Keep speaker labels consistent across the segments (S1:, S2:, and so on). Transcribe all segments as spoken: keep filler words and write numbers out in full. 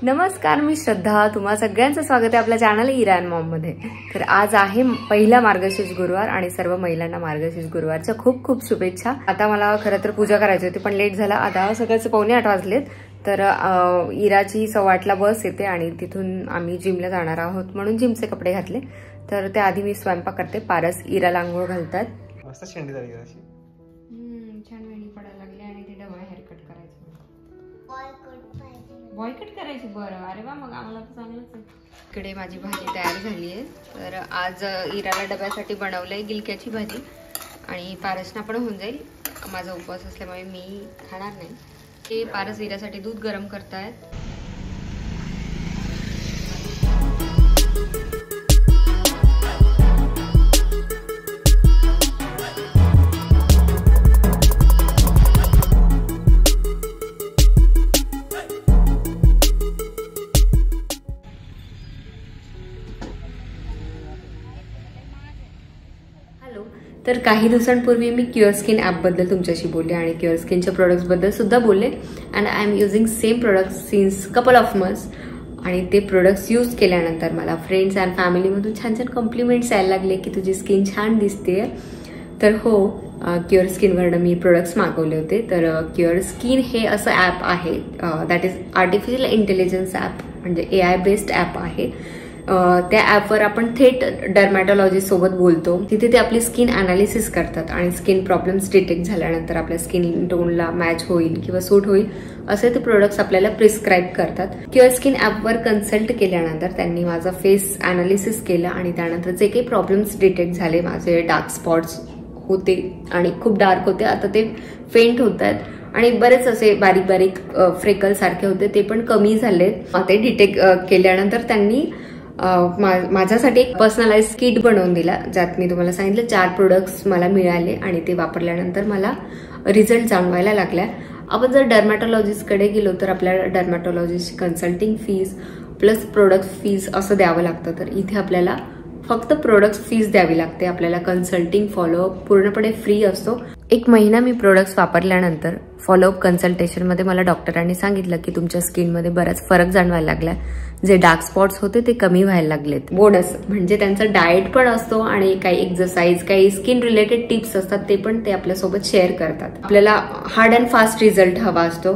S1: नमस्कार, मी श्रद्धा. तुम्हा सगळ्यांचं स्वागत आहे आपल्या चॅनल इरान मॉम मध्ये. तर आज आहे पहिला मार्गशीर्ष गुरुवार आणि सर्व महिलांना मार्गशीर्ष गुरुवारच्या खूप खूप शुभेच्छा. आता मला खरं तर पूजा करायची होती पण लेट झाला. आता सकाळचे पावणे आठ वाजलेत. तर इराची सव्वा आठला बस येते आणि तिथून आम्ही जिमला जाणार आहोत म्हणून जिमचे कपडे घातले. तर त्याआधी मी स्वयंपाक करते. पारस इराला आंघोळ घालतात. मस्त शेंडी झाली अशी. हम्म छान वेणी पडायला लागली आणि ते डबल हेअर कट करायचं. बॉय कट करायची. बरं, अरे वा, मग आम्हाला तर चांगलंच आहे. इकडे माझी भाजी तयार झाली आहे. तर आज इराला डब्यासाठी बनवलंय गिलक्याची भाजी आणि पारसना पण होऊन जाईल. माझा उपवास असल्यामुळे मी खाणार नाही. ते पारस इरासाठी दूध गरम करतायत. तर काही दिवसांपूर्वी मी क्युअर स्किन ॲपबद्दल तुमच्याशी बोलले आणि क्युअर स्किनच्या प्रोडक्ट्सबद्दल सुद्धा बोलले. And I am using same products since couple of months. आणि ते प्रोडक्ट्स यूज केल्यानंतर मला फ्रेंड्स अँड फॅमिलीमधून छान छान कॉम्प्लिमेंट्स यायला लागले की तुझी स्किन छान दिसते. तर हो, क्युअर स्किनवरनं मी प्रोडक्ट्स मागवले होते. तर क्युअर स्किन हे असं ॲप आहे, that is artificial intelligence app, म्हणजे ए आय बेस्ड ॲप आहे. त्या ॲपवर आपण थेट डर्मॅटॉलॉजिस्ट सोबत बोलतो. तिथे ते आपली स्किन अनालिसिस करतात आणि स्किन प्रॉब्लेम्स डिटेक्ट झाल्यानंतर आपल्या स्किन टोनला मॅच होईल किंवा सूट होईल असे ते प्रोडक्ट्स आपल्याला प्रिस्क्राईब करतात. क्युअर स्किन ॲपवर कन्सल्ट केल्यानंतर त्यांनी माझा फेस अनालिसिस केला आणि त्यानंतर जे काही प्रॉब्लेम्स डिटेक्ट झाले, माझे डार्क स्पॉट्स होते आणि खूप डार्क होते, आता ते फेंट होत आहेत आणि बरेच असे बारीक बारीक फ्रेकल सारखे होते ते पण कमी झाले. ते डिटेक्ट केल्यानंतर त्यांनी माझ्यासाठी एक पर्सनलाइज किट बनवून दिला, ज्यात मी तुम्हाला सांगितलं चार प्रोडक्ट्स मला मिळाले आणि ते वापरल्यानंतर मला रिझल्ट जाणवायला लागला. आपण जर डर्मॅटॉलॉजिस्टकडे गेलो तर आपल्याला dermatologist consulting fees plus product fees असं द्यावं लागतं. तर इथे आपल्याला फक्त प्रोडक्ट फीज द्यावी लागते. आपल्याला कन्सल्टिंग फॉलोअप पूर्णपणे फ्री असतो. एक महिना मी प्रोडक्ट्स वापरल्यानंतर फॉलोअप कन्सल्टेशनमध्ये मला डॉक्टरांनी सांगितलं की तुमच्या स्किनमध्ये बराच फरक जाणवायला लागला. जे डार्क स्पॉट्स होते ते कमी व्हायला लागलेत. बोनस म्हणजे त्यांचा डाएट पण असतो आणि काही एक्सरसाइज, काही स्किन रिलेटेड टिप्स असतात ते पण ते आपल्यासोबत शेअर करतात. आपल्याला हार्ड अँड फास्ट रिझल्ट हवा असतो.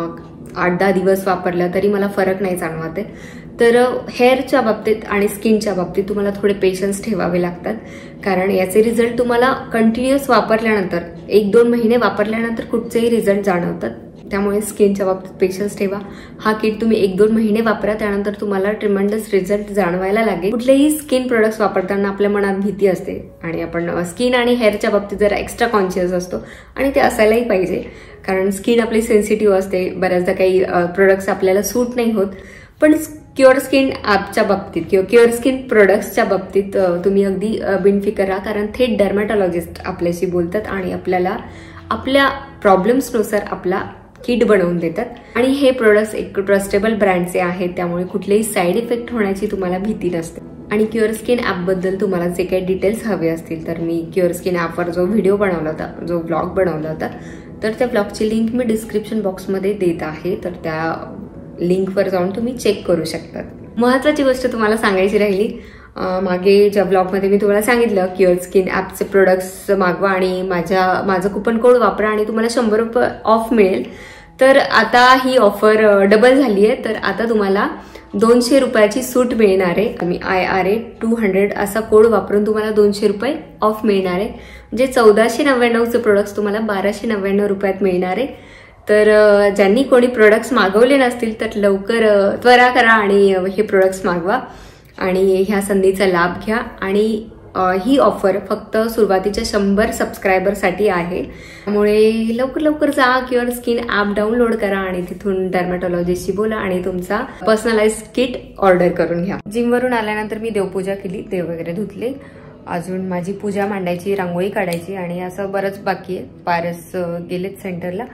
S1: आठ दहा दिवस वापरला तरी मला फरक नाही जाणवते. तर हेअरच्या बाबतीत आणि स्किनच्या बाबतीत तुम्हाला थोडे पेशन्स ठेवावे लागतात, कारण याचे रिझल्ट तुम्हाला कंटिन्युअस वापरल्यानंतर एक दोन महिने वापरल्यानंतर कुठचेही रिझल्ट जाणवतात. त्यामुळे स्किनच्या बाबतीत पेशन्स ठेवा. हा किट तुम्ही एक दोन महिने वापरा, त्यानंतर तुम्हाला ट्रिमेंडस रिझल्ट जाणवायला लागेल. कुठलेही स्किन प्रोडक्ट्स वापरताना आपल्या मनात भीती असते आणि आपण स्किन आणि हेअरच्या बाबतीत जरा एक्स्ट्रा कॉन्शियस असतो आणि ते असायलाही पाहिजे, कारण स्किन आपली सेन्सिटिव्ह असते. बऱ्याचदा काही प्रोडक्ट्स आपल्याला सूट नाही होत. पण क्युअर स्किन ॲपच्या बाबतीत किंवा क्युअर स्किन प्रोडक्ट्सच्या बाबतीत तुम्ही अगदी बिनफिकर राहा, कारण थेट डर्मॅटॉलॉजिस्ट आपल्याशी बोलतात आणि आपल्याला आपल्या प्रॉब्लेम्सनुसार आपला किट बनवून देतात. आणि हे प्रोडक्ट्स एक ट्रस्टेबल ब्रँडचे आहेत, त्यामुळे कुठलेही साईड इफेक्ट होण्याची तुम्हाला भीती नसते. आणि क्युअर स्किन ॲपबद्दल तुम्हाला जे काही डिटेल्स हवे असतील तर मी क्युअर स्किन ॲपवर जो व्हिडिओ बनवला होता, जो ब्लॉग बनवला होता, तर त्या ब्लॉगची लिंक मी डिस्क्रिप्शन बॉक्समध्ये देत आहे. तर त्या लिंकवर जाऊन तुम्ही चेक करू शकता. महत्वाची गोष्ट तुम्हाला सांगायची राहिली, मागे ज्या ब्लॉगमध्ये मी तुम्हाला सांगितलं क्युअर स्किन ॲपचे प्रोडक्ट्स मागवा आणि माझ्या माझं कुपन कोड वापरा आणि तुम्हाला शंभर रुपये ऑफ मिळेल. तर आता ही ऑफर डबल झाली आहे. तर आता तुम्हाला दोनशे रुपयाची सूट मिळणार आहे. तुम्ही I R A two hundred असा कोड वापरून तुम्हाला दोनशे रुपये ऑफ मिळणार आहे. म्हणजे चौदाशे नव्याण्णवचे प्रोडक्ट्स तुम्हाला बाराशे नव्याण्णव रुपयात मिळणार आहे. तर ज्यांनी कोणी प्रोडक्ट्स मागवले नसतील तर लवकर त्वरा करा आणि हे प्रोडक्ट्स मागवा आणि ह्या संधीचा लाभ घ्या. आणि ही ऑफर फक्त सुरुवातीच्या शंभर सबस्क्रायबरसाठी आहे. त्यामुळे लवकर लवकर जा, क्युअर स्किन ॲप डाउनलोड करा आणि तिथून डर्मॅटॉलॉजिस्टशी बोला आणि तुमचा पर्सनलाइज किट ऑर्डर करून घ्या. जिमवरून आल्यानंतर मी देवपूजा केली, देव वगैरे धुतले. अजून माझी पूजा मांडायची, रांगोळी काढायची आणि असं बरंच बाकी आहे. पारस गेलेत सेंटरला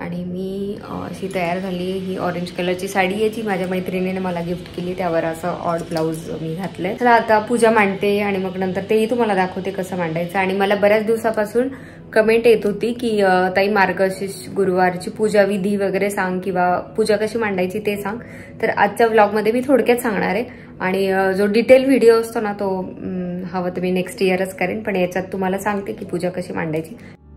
S1: आणि मी अशी तयार झाली. ही ऑरेंज कलरची साडी आहे जी माझ्या मैत्रिणीने मला गिफ्ट केली. त्यावर असं ऑड ब्लाऊज मी घातलंय. तर आता पूजा मांडते आणि मग नंतर तेही तुम्हाला दाखवते कसं मांडायचं. आणि मला बऱ्याच दिवसापासून कमेंट येत होती की ताई मार्गशीर्ष गुरुवारची पूजा विधी वगैरे सांग किंवा पूजा कशी मांडायची ते सांग. तर आजच्या व्लॉगमध्ये मी थोडक्यात सांगणार आहे. आणि जो डिटेल व्हिडिओ असतो ना तो हवं तर मी नेक्स्ट इयरच करेन. पण याच्यात तुम्हाला सांगते की पूजा कशी मांडायची.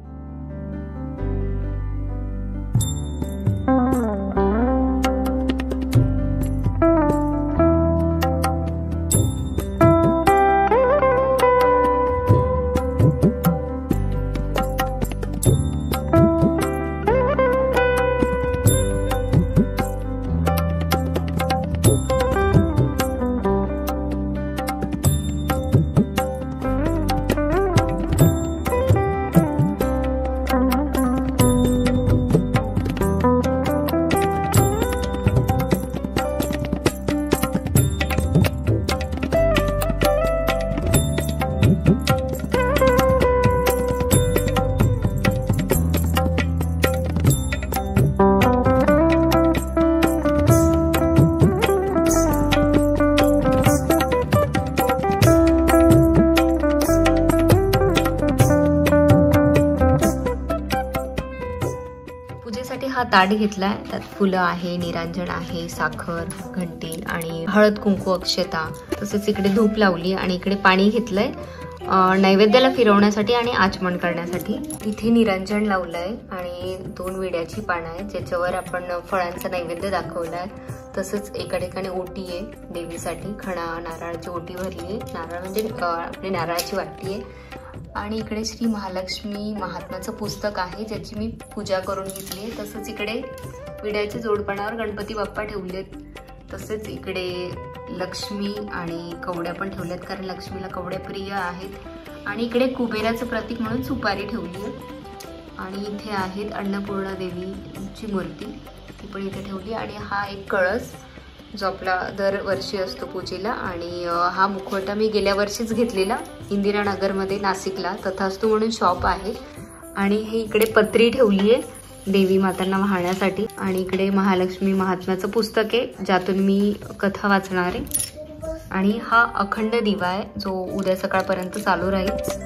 S1: हा ताट घेतलाय. त्यात फुलं आहे, निरांजन आहे, साखर, घंटी आणि हळद कुंकू अक्षता. तसेच इकडे धूप लावली आणि इकडे पाणी घेतलंय नैवेद्याला फिरवण्यासाठी आणि आचमन करण्यासाठी. इथे निरांजन लावलंय आणि दोन विड्याची पानं आहेत ज्याच्यावर आपण फळांचा नैवेद्य दाखवलाय. तसंच एका ठिकाणी ओटी आहे देवीसाठी. खणा नारळाची ओटी भरली आहे. नारळ म्हणजे आपली नारळाची वाटी आहे. आणि इकडे श्री महालक्ष्मी महात्म्याचं पुस्तक आहे ज्याची मी पूजा करून घेतली आहे. तसंच इकडे विड्याच्या जोडपणावर गणपती बाप्पा ठेवलेत. तसेच इकडे लक्ष्मी आणि कवड्या पण ठेवल्यात कारण लक्ष्मीला कवड्या प्रिय आहेत. आणि इकडे कुबेराचं प्रतीक म्हणून सुपारी ठेवली आहे. आणि इथे आहेत अन्नपूर्णा देवीची मूर्ती, ती पण इथे ठेवली. आणि हा एक कळस जो आपला दरवर्षी असतो पूजेला. आणि हा मुखवटा मी गेल्या वर्षीच घेतलेला इंदिरानगरमध्ये नाशिकला. तथास्तू म्हणून शॉप आहे. आणि हे इकडे पत्री ठेवली आहे देवी मातांना वाहण्यासाठी. आणि इकडे महालक्ष्मी महात्म्याचं पुस्तक आहे ज्यातून मी कथा वाचणार आहे. आणि हा अखंड दिवा आहे जो उद्या सकाळपर्यंत चालू राहील.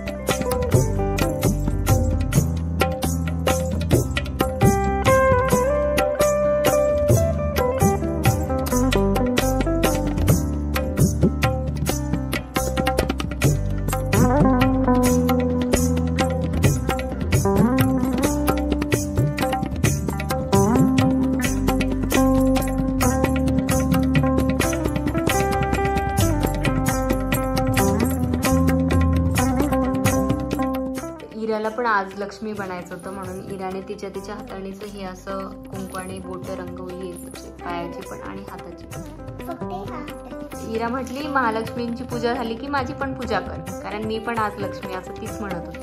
S1: इराला पण आज लक्ष्मी बनायचं होतं म्हणून इराने तिच्या तिच्या हातानेच हे असं कुंकवाने बोट रंगवली, पायाची पण आणि हाताची पण. इरा म्हटली महालक्ष्मींची पूजा झाली की माझी पण पूजा कर कारण मी पण आज लक्ष्मी असं तीच म्हणत होती.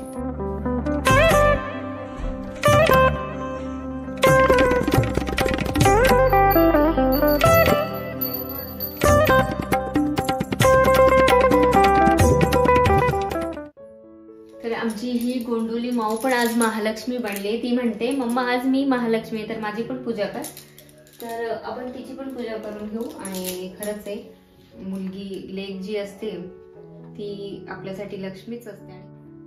S1: आमची ही गोंडोली माऊ पण आज महालक्ष्मी बनली. ती म्हणते मम्मा आज मी महालक्ष्मी तर माझी पण पूजा कर. तर आपण तिची पण पूजा करून घेऊ. आणि खरंच आहे मुलगी लेक जी असते ती आपल्यासाठी लक्ष्मीच असते.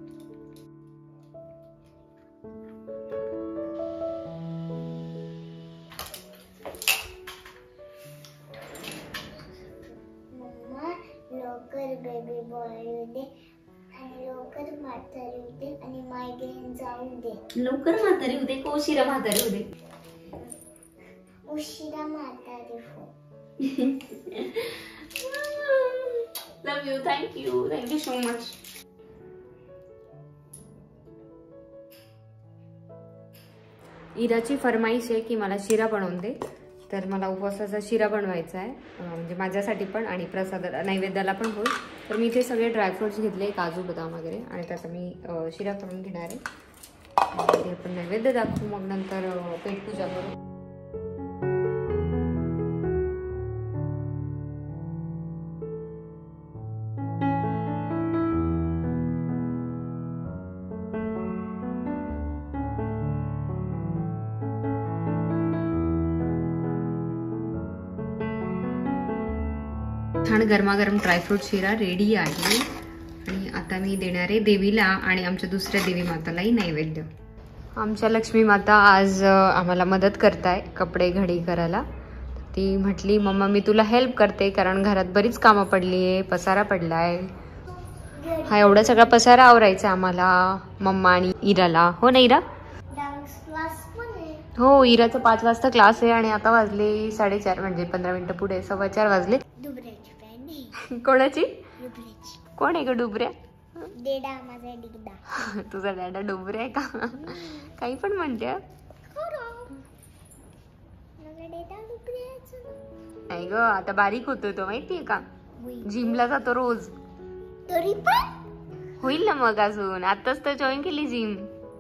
S2: लवकर बेबी बॉय दे आणि लवकर म्हातारी होते आणि मायग्रेन जाऊ दे.
S1: लवकर म्हातारी होते का उशिरा म्हातारी होते?
S2: उशिरा म्हातारी हो.
S1: Love you. Thank you. Thank you so much. इराची फरमाईश आहे की मला शिरा बनवून दे. तर मला उपवासाचा शिरा बनवायचा आहे म्हणजे माझ्यासाठी पण आणि प्रसाद नैवेद्याला पण होईल. तर मी इथे सगळे ड्रायफ्रुट्स घेतले काजू बदाम वगैरे आणि त्याचा मी शिरा करून घेणार आहे. आपण नैवेद्य दाखवू मग नंतर पेटपूजा करू. छान गरमागरम ड्रायफ्रूट शिरा रेडी आहे आणि आता मी देणार आहे देवीला आणि आमच्या दुसऱ्या देवी मातालाही नैवेद्य. आमच्या लक्ष्मी माता आज आम्हाला मदत करताय कपडे घडी करायला. ती म्हटली मम्मा मी तुला हेल्प करते कारण घरात बरीच कामं पडली आहे, पसारा पडलाय. हा एवढा सगळा पसारा आवरायचा आम्हाला मम्मा आणि इराला. हो ना इरा? हो, इराचा पाच वाजता क्लास आहे आणि आता वाजले साडेचार म्हणजे पंधरा मिनिटं पुढे सव्वा चार वाजले. कोणाची? कोण आहे ग डुबऱ्या?
S2: डेडा माझा डिगडा.
S1: तुझा डॅडा डुबऱ्या आहे का? काही पण म्हणते. नाही ग, आता बारीक होतोय तो माहितीये का? जिमला जातो रोज.
S2: तरी पण
S1: होईल ना मग, अजून आताच तर जॉईन केली जिम.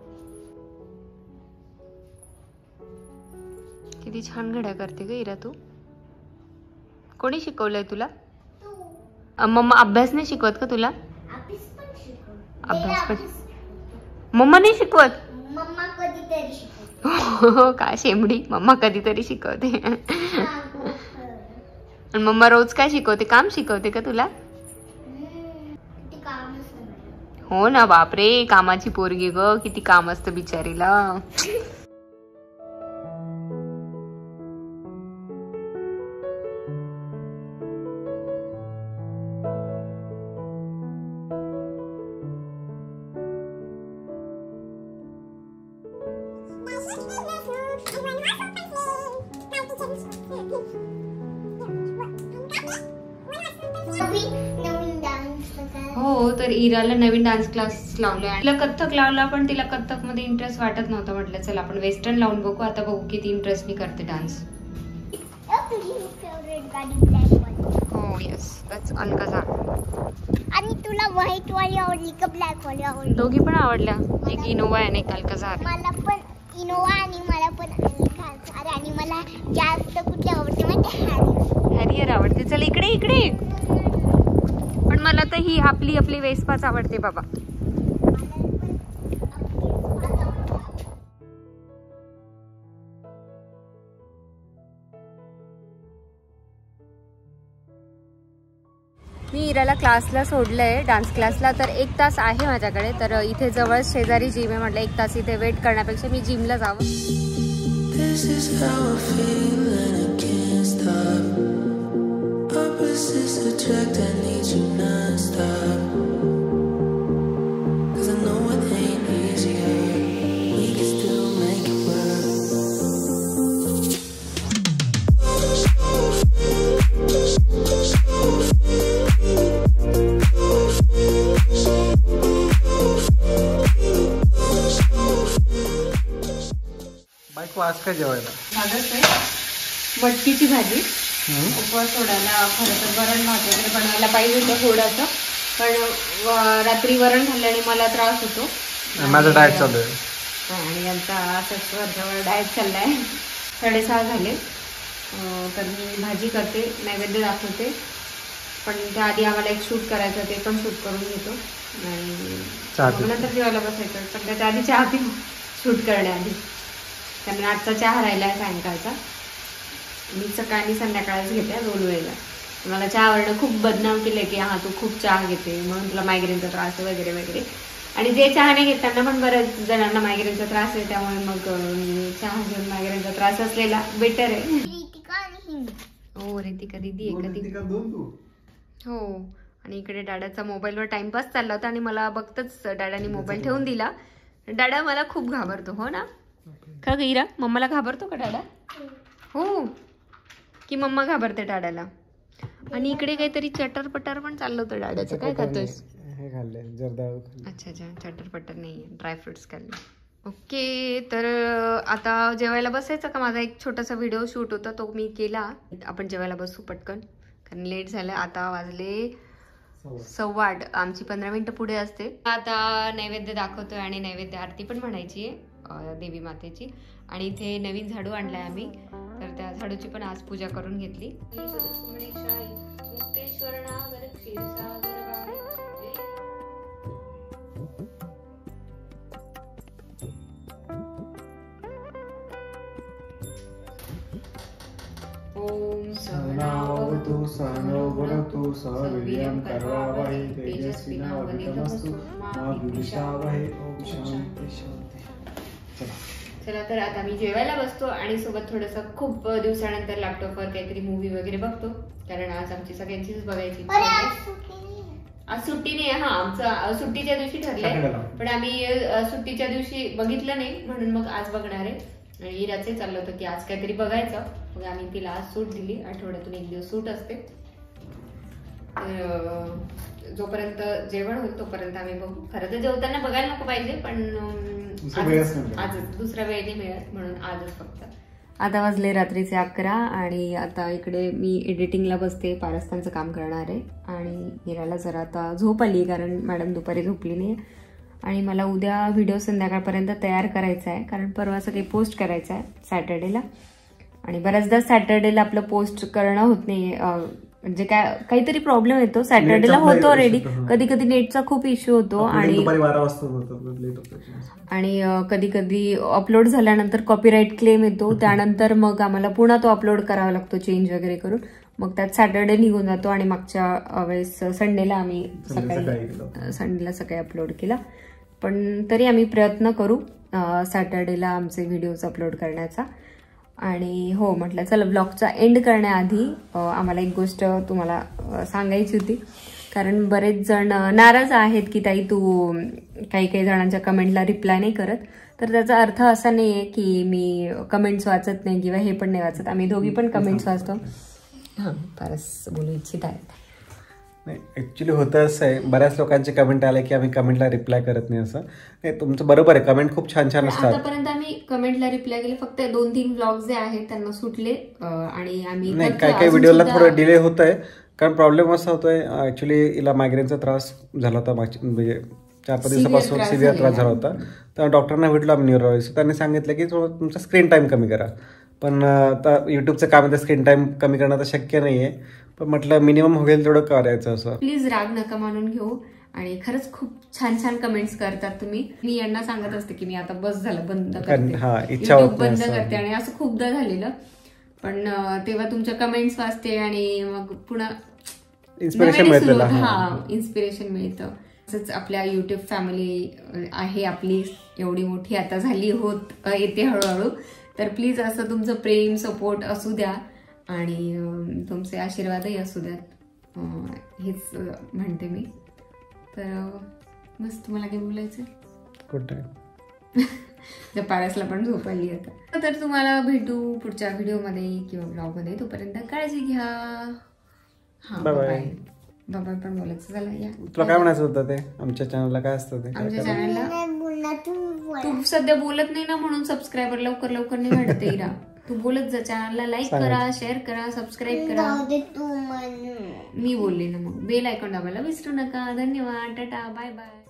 S1: किती छान घड्या करते ग इरा तू. कोणी शिकवलंय तुला? मम्मा अभ्यास नाही शिकवत का तुला? अभ्यास पण मम्मा नाही शिकवत.
S2: मम्मा कधीतरी शिकवते.
S1: हो का शेमडी, मम्मा कधीतरी शिकवते. आणि मम्मा रोज काय शिकवते? काम शिकवते का तुला? हो ना, बापरे कामाची पोरगी ग, किती काम असतं बिचारीला. हो, तर इराला नवीन डान्स क्लास लावलाय. तिला कथ्थक लावला पण तिला कथ्थक मध्ये इंटरेस्ट वाटत नव्हता. म्हटलं चल आपण वेस्टर्न लावून बघू. आता बघू किती इंटरेस्टनी करते डान्स. हो यस, दॅट्स अल्काझार.
S2: आणि तुला व्हाईट वाली आवडली का ब्लॅक वाली आवडली?
S1: दोघी पण आवडल्या. एक इनोवा आणि एक अल्काझार.
S2: मला पण इनोवा आणि मला पण अल्काझार. आणि मला जास्त कुठली आवडते माहिती? हॅरियर.
S1: हॅरियर आवडते. चल इकडे इकडे. पण मला तर ही आपली आपली वेस्पाच आवडते बाबा. मी इराला क्लासला सोडलंय, डान्स क्लासला. तर एक तास आहे माझ्याकडे. तर इथे जवळ शेजारी जिम आहे. म्हटलं एक तास इथे वेट करण्यापेक्षा मी जिमला जावं.
S3: आज काय जेवायला?
S1: मटकीची भाजी. उपवास सोडायला खरं तर वरण भात वगैरे बनवायला पाहिजे होतं थोडंसं, पण रात्री वरण खाल्ल्याने मला त्रास होतो.
S3: माझं डाएट चालू आहे
S1: आणि यांचा असंच वरच्यावर डाएट चाललाय. साडेसहा झाले. तर मी भाजी करते, नैवेद्य दाखवते. पण त्याआधी आम्हाला एक शूट करायचं, ते पण शूट करून घेतो आणि नंतर जेवायला बसायचं. सध्या त्याआधी चहा पिऊ शूट करण्याआधी. त्यामुळे आजचा चहा राहिला आहे सायंकाळचा. मी सकाळी संध्याकाळच घेते दोन वेळेला. मला चहावरनं खूप बदनाम केलं की हा तू खूप चहा घेते म्हणून तुला मायग्रेनचा त्रास आहे वगैरे वगैरे. आणि जे चहा नाही घेत त्यांना पण बऱ्याच जणांना मायग्रेनचा त्रास आहे. त्यामुळे मग चहा घेऊन मायग्रेनचा त्रास असलेला बेटर आहे. हो रितिका दिदी आहे कधी. हो. आणि इकडे डाडाचा मोबाईलवर टाइमपास चालला होता आणि मला बघतच डाडाने मोबाईल ठेवून दिला. डाडा मला खूप घाबरतो. हो ना का ग इरा? मम्माला घाबरतो का डाडा? हो की मम्मा घाबरते डाडाला. आणि इकडे काहीतरी चटर पटर पण चाललं होतं डाडाचं. काय खातोयस? अच्छा अच्छा, चटर पटर नाही, ड्रायफ्रुट्स खाल्ले. ओके. तर आता जेवायला बसायचं का? माझा एक छोटासा व्हिडिओ शूट होता तो मी केला. आपण जेवायला बसू पटकन कारण लेट झालं. आता वाजले सव्वा आठ. आमची पंधरा मिनिटं पुढे असते. आता नैवेद्य दाखवतोय आणि नैवेद्य आरती पण म्हणायची आहे देवी मातेची. आणि इथे नवीन झाडू आणलाय आम्ही, तर त्या झाडूची पण आज पूजा करून घेतली. ओम
S3: सहनावतु सहनो भुनक्तु सह वीर्यं करवावहै तेजस्विनावधीतमस्तु मा विद्विषावहै. ओम शांती शांती. चला
S1: चला तर आता मी जेवायला बसतो आणि सोबत थोडंसं खूप दिवसानंतर लॅपटॉपवर काहीतरी मूवी वगैरे बघतो, कारण आज आमची सगळ्यांचीच बघायची
S2: अरे आज सुट्टी नाही.
S1: आज सुट्टी नाही. हा आमचं सुट्टीच्या दिवशी ठरलंय, पण आम्ही अ, सुट्टीच्या दिवशी बघितलं नाही म्हणून मग आज बघणार आहे. आणि इराचे चाललं होतं की आज काहीतरी बघायचं, मग आम्ही तिला आज सूट दिली. आठवड्यातून एक दिवस सूट असते, तर जोपर्यंत जेवण होईल तोपर्यंत आम्ही बघू. खरं तर जेवताना बघायला नको पाहिजे, पण आजच दुसरा वेळ नाही मिळत म्हणून आजच फक्त. आता वाजले रात्रीचे अकरा आणि आता इकडे मी एडिटिंगला बसते, पारस्तांचं काम करणार आहे. आणि इराला जरा आता झोप आली कारण मॅडम दुपारी झोपली नाही. आणि मला उद्या व्हिडिओ संध्याकाळपर्यंत तयार करायचा आहे, कारण परवा सगळे पोस्ट करायचं आहे सॅटर्डेला. आणि बऱ्याचदा सॅटर्डेला आपलं पोस्ट करणं होत नाही, म्हणजे काय काहीतरी प्रॉब्लेम येतो. सॅटर्डेला होतो रेडी, कधी कधी नेटचा खूप इश्यू होतो आणि आणि कधी कधी अपलोड झाल्यानंतर कॉपीराईट क्लेम येतो. त्यानंतर मग आम्हाला पुन्हा तो अपलोड करावा लागतो चेंज वगैरे करून. मग त्यात सॅटर्डे निघून जातो आणि मागच्या वेळेस संडेला आम्ही सकाळी संडेला सकाळी अपलोड केला. पण तरी आम्ही प्रयत्न करू सॅटर्डेला आमचे व्हिडिओज अपलोड करण्याचा. आणि हो म्हटलं चला ब्लॉगचा एंड करण्याआधी आम्हाला एक गोष्ट तुम्हाला सांगायची होती, कारण बरेच जण नाराज आहेत की ताई तू काही काही जणांच्या कमेंटला रिप्लाय नाही करत. तर त्याचा अर्थ असा नाही आहे की मी कमेंट्स वाचत नाही किंवा हे पण नाही वाचत. आम्ही दोघी पण कमेंट्स वाचतो. हां फारच बोलू इच्छित आहेत.
S3: नाही ॲक्च्युली होतं असं आहे, बऱ्याच लोकांचे कमेंट आले की आम्ही कमेंटला रिप्लाय करत नाही. असं नाही, तुमचं बरोबर आहे, कमेंट खूप छान छान असतात.
S1: आतापर्यंत आम्ही कमेंटला रिप्लाय केले, फक्त दोन तीन ब्लॉग्स जे आहेत त्यांना सुटले. आणि आम्ही
S3: नाही काही काही व्हिडिओला थोडं डिले होत आहे, कारण प्रॉब्लेम असा होतोय ॲक्च्युली हिला मायग्रेनचा त्रास झाला होता मागच्या म्हणजे चार पाच दिवसापासून सिव्हिअर त्रास झाला होता. तर डॉक्टरांना भेटलो आम्ही न्यूरोलॉजिस्ट, त्यांनी सांगितलं की थोडं तुमचा स्क्रीन टाईम कमी करा. पण आता युट्यूबचं काम आहे, स्क्रीन टाईम कमी करणं तर शक्य नाही आहे, पण म्हटलं मिनिमम होईल तेवढं करायचं. असं
S1: प्लीज राग नका मानून घेऊ. आणि खरंच खूप छान छान कमेंट्स करतात तुम्ही. मी यांना सांगत असते की मी आता बस झालं बंद करते,
S3: इच्छा होत
S1: बंद करते, आणि असं खूपदा झालेलं. पण तेव्हा तुमच्या कमेंट्स वाचते आणि मग पुन्हा
S3: इन्स्पिरेशन मिळतं.
S1: हा इन्स्पिरेशन मिळतं. तसंच आपल्या युट्यूब फॅमिली आहे आपली एवढी मोठी आता झाली होत येते हळूहळू. तर प्लीज असं तुमचं प्रेम सपोर्ट असू द्या आणि तुमचे आशीर्वादही असू द्यात, हेच म्हणते मी. तर बस तुम्हाला काही बोलायचं
S3: कुठे
S1: पारसला पण झोप आली आता. तर तुम्हाला भेटू पुढच्या व्हिडिओमध्ये किंवा ब्लॉगमध्ये. तोपर्यंत काळजी घ्या. हा बाय बाबा पण बोलायचं झालं. या
S3: तुला काय म्हणायचं होतं ते आमच्या चॅनलला काय असतं ते
S1: आमच्या चॅनलला तू सध्या बोलत नाही ना म्हणून सबस्क्रायबर लवकर लवकर नाही वाटत इरा. तू बोलत जा. चॅनलला लाईक करा, शेअर करा, सबस्क्राईब करा. मी बोलले ना, मग बेल आयकॉन दाबायला विसरू नका. धन्यवाद. टाटा बाय बाय.